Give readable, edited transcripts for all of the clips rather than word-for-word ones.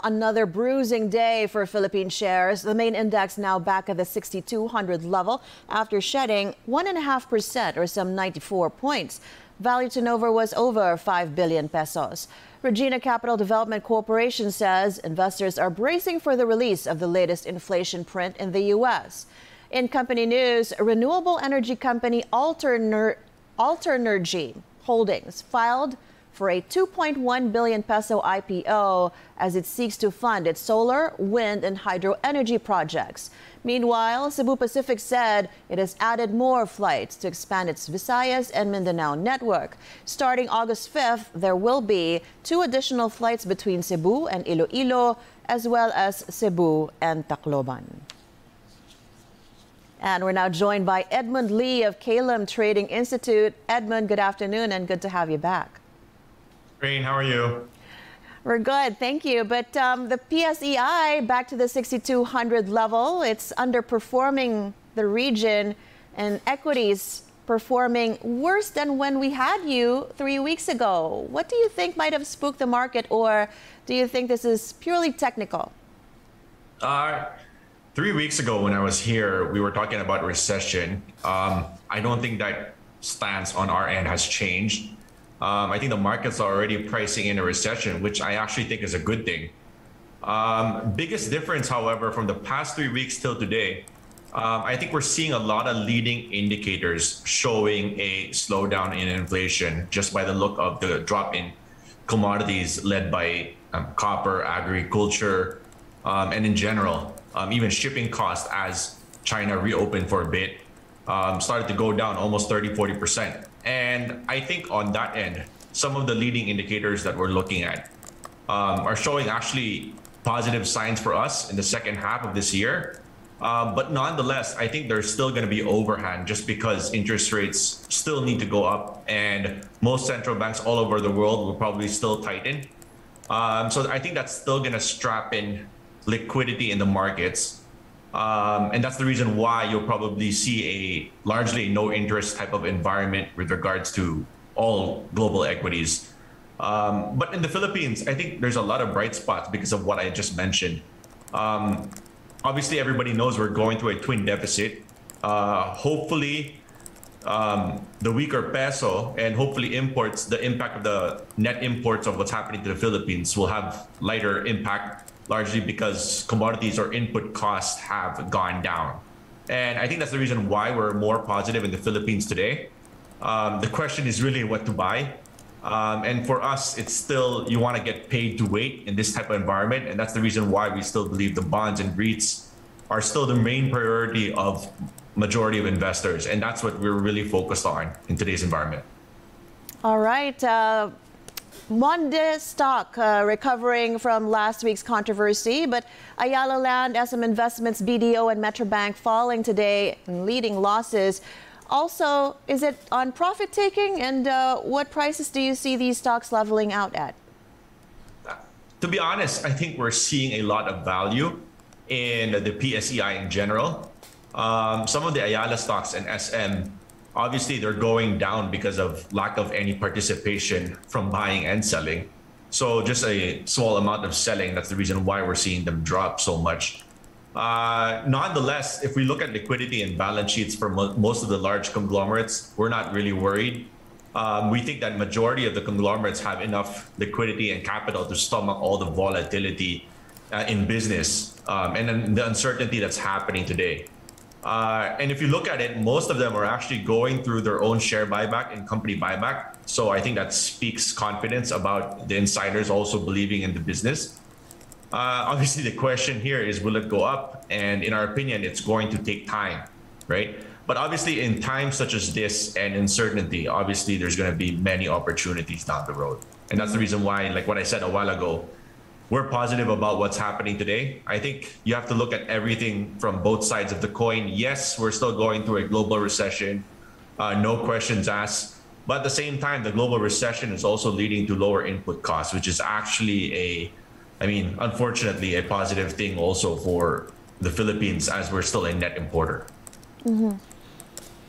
Another bruising day for Philippine shares. The main index now back at the 6,200 level after shedding 1.5% or some 94 points. Value turnover was over 5 billion pesos. Regina Capital Development Corporation says investors are bracing for the release of the latest inflation print in the U.S. In company news, renewable energy company Alternergy Holdings filed for a 2.1 billion peso IPO as it seeks to fund its solar, wind, and hydro energy projects. Meanwhile, Cebu Pacific said it has added more flights to expand its Visayas and Mindanao network. Starting August 5th, there will be 2 additional flights between Cebu and Iloilo, as well as Cebu and Tacloban. And we're now joined by Edmund Lee of Calum Trading Institute. Edmund, good afternoon and good to have you back. Rain, how are you? We're good, thank you. But the PSEI back to the 6,200 level. It's underperforming the region, and equities performing worse than when we had you 3 weeks ago. What do you think might have spooked the market, or do you think this is purely technical? 3 weeks ago when I was here, we were talking about recession. I don't think that stance on our end has changed. I think the markets are already pricing in a recession, which I actually think is a good thing. Biggest difference, however, from the past 3 weeks till today, I think we're seeing a lot of leading indicators showing a slowdown in inflation just by the look of the drop in commodities led by copper, agriculture, and in general, even shipping costs as China reopened for a bit, started to go down almost 30–40%. And I think on that end, some of the leading indicators that we're looking at are showing actually positive signs for us in the second half of this year. But nonetheless, I think there's still going to be overhang just because interest rates still need to go up, and most central banks all over the world will probably still tighten. So I think that's still going to strap in liquidity in the markets. And that's the reason why you'll probably see a largely no interest type of environment with regards to all global equities. But in the Philippines, I think there's a lot of bright spots because of what I just mentioned. Obviously, everybody knows we're going through a twin deficit. Hopefully, the weaker peso and hopefully imports, the impact of the net imports of what's happening to the Philippines will have lighter impact, largely because commodities or input costs have gone down. And I think that's the reason why we're more positive in the Philippines today. The question is really what to buy. And for us, it's still, you want to get paid to wait in this type of environment. And that's the reason why we still believe the bonds and REITs are still the main priority of majority of investors. And that's what we're really focused on in today's environment. All right. Monde stock recovering from last week's controversy, but Ayala Land, SM Investments, BDO, and Metrobank falling today and leading losses. Also, is it on profit taking, and what prices do you see these stocks leveling out at? To be honest, I think we're seeing a lot of value in the PSEI in general. Some of the Ayala stocks and SM, obviously, they're going down because of lack of any participation from buying and selling. So just a small amount of selling, that's the reason why we're seeing them drop so much. Nonetheless, if we look at liquidity and balance sheets for most of the large conglomerates, we're not really worried. We think that majority of the conglomerates have enough liquidity and capital to stomach all the volatility in business and then the uncertainty that's happening today. And if you look at it, most of them are actually going through their own share buyback and company buyback. So I think that speaks confidence about the insiders also believing in the business. Obviously, the question here is, will it go up? And in our opinion, it's going to take time, right? But obviously, in times such as this and uncertainty, obviously, there's going to be many opportunities down the road. And that's the reason why, like what I said a while ago, we're positive about what's happening today. I think you have to look at everything from both sides of the coin. Yes, we're still going through a global recession, no questions asked. But at the same time, the global recession is also leading to lower input costs, which is actually unfortunately, a positive thing also for the Philippines as we're still a net importer. Mm-hmm.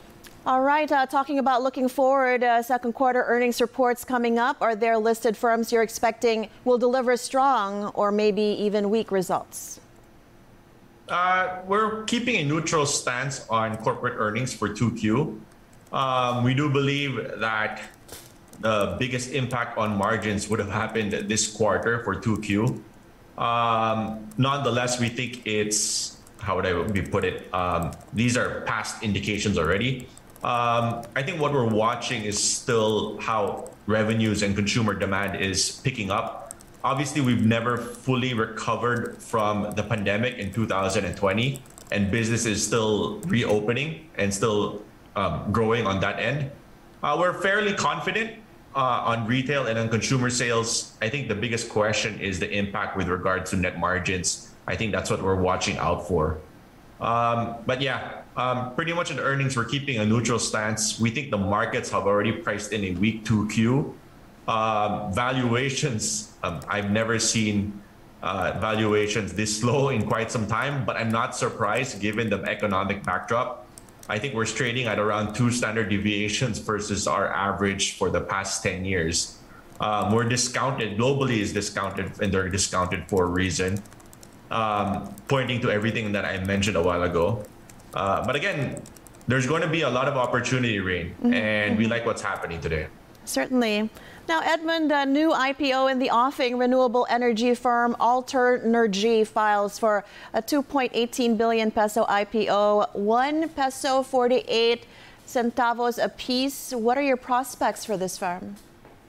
All right, talking about looking forward, second quarter earnings reports coming up. Are there listed firms you're expecting will deliver strong or maybe even weak results? We're keeping a neutral stance on corporate earnings for 2Q. We do believe that the biggest impact on margins would have happened this quarter for 2Q. Nonetheless, we think it's, how would I put it? These are past indications already. I think what we're watching is still how revenues and consumer demand is picking up. Obviously, we've never fully recovered from the pandemic in 2020, and business is still reopening and still growing on that end. We're fairly confident on retail and on consumer sales. I think the biggest question is the impact with regards to net margins. I think that's what we're watching out for. But yeah, pretty much in earnings, we're keeping a neutral stance. We think the markets have already priced in a weak 2Q. Valuations, I've never seen valuations this low in quite some time, but I'm not surprised given the economic backdrop. I think we're trading at around 2 standard deviations versus our average for the past 10 years. We're discounted, globally is discounted, and they're discounted for a reason, pointing to everything that I mentioned a while ago. But again, there's going to be a lot of opportunity, Rain, and we like what's happening today. Certainly. Now, Edmund, a new IPO in the offing, renewable energy firm Alternergy files for a 2.18 billion peso IPO, 1 peso 48 centavos a piece. What are your prospects for this firm?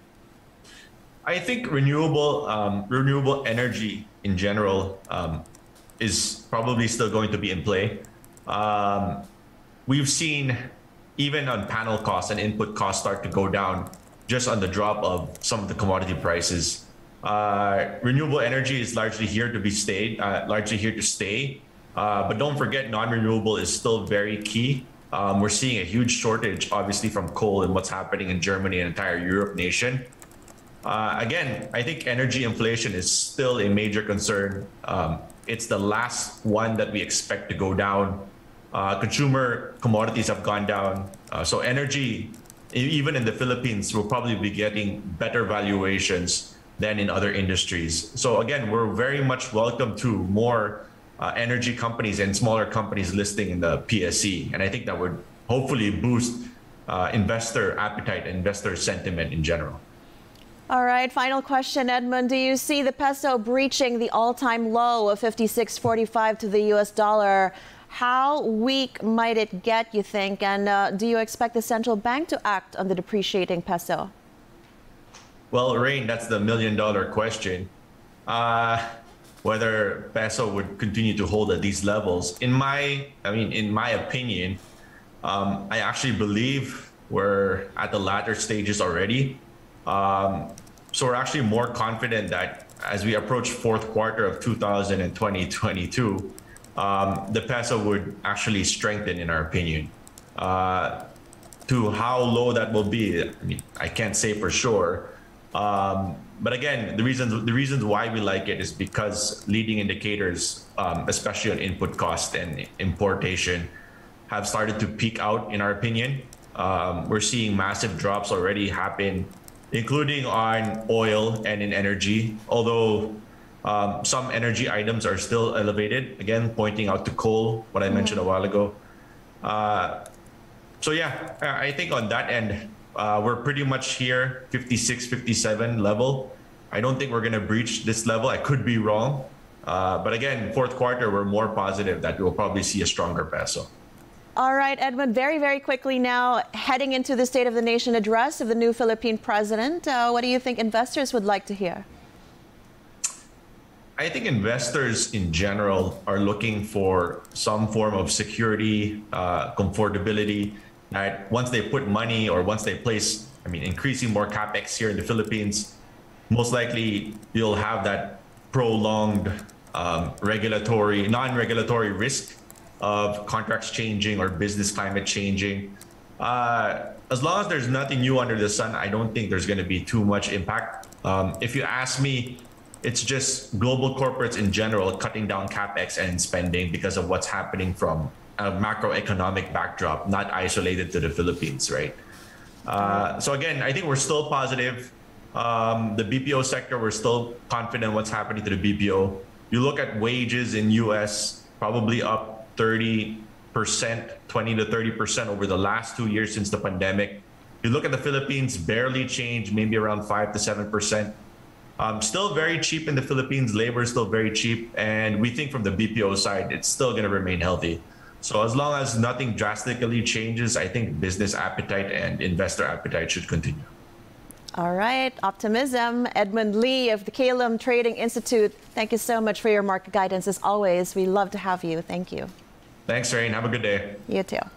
I think renewable energy in general is probably still going to be in play. We've seen even on panel costs and input costs start to go down just on the drop of some of the commodity prices. Renewable energy is largely here to stay. But don't forget, non-renewable is still very key. We're seeing a huge shortage, obviously, from coal and what's happening in Germany and entire Europe nation. Again, I think energy inflation is still a major concern. It's the last one that we expect to go down. Consumer commodities have gone down. So energy, even in the Philippines, will probably be getting better valuations than in other industries. So again, we're very much welcome to more energy companies and smaller companies listing in the PSE. And I think that would hopefully boost investor appetite and investor sentiment in general. All right, final question, Edmund. Do you see the peso breaching the all-time low of 56.45 to the US dollar? How weak might it get, you think? And do you expect the central bank to act on the depreciating peso? Well, Rain, that's the million-dollar question. Whether peso would continue to hold at these levels. In my opinion, I actually believe we're at the latter stages already. So we're actually more confident that as we approach fourth quarter of 2022, the peso would actually strengthen, in our opinion. To how low that will be, I mean, I can't say for sure. But again, the reasons why we like it is because leading indicators, especially on input cost and importation, have started to peak out, in our opinion. We're seeing massive drops already happen, including on oil and in energy, although some energy items are still elevated, again, pointing out to coal, what I mentioned a while ago. So yeah, I think on that end, we're pretty much here, 56, 57 level. I don't think we're going to breach this level. I could be wrong. But again, fourth quarter, we're more positive that we'll probably see a stronger peso. All right, Edmund, very, very quickly now, heading into the State of the Nation address of the new Philippine president, what do you think investors would like to hear? I think investors in general are looking for some form of security, comfortability, that once they put money or once they place, increasing more capex here in the Philippines, most likely you'll have that prolonged non-regulatory risk of contracts changing or business climate changing. As long as there's nothing new under the sun, I don't think there's going to be too much impact. If you ask me, it's just global corporates in general cutting down capex and spending because of what's happening from a macroeconomic backdrop, not isolated to the Philippines, right? So again, I think we're still positive. The BPO sector, we're still confident what's happening to the BPO. You look at wages in US, probably up 30%, 20 to 30% over the last 2 years since the pandemic. You look at the Philippines, barely changed, maybe around 5 to 7%. Still very cheap in the Philippines. Labor is still very cheap. And we think from the BPO side, it's still going to remain healthy. So as long as nothing drastically changes, I think business appetite and investor appetite should continue. All right, optimism. Edmund Lee of the Calum Trading Institute, thank you so much for your market guidance as always. We love to have you. Thank you. Thanks, Rain. Have a good day. You too.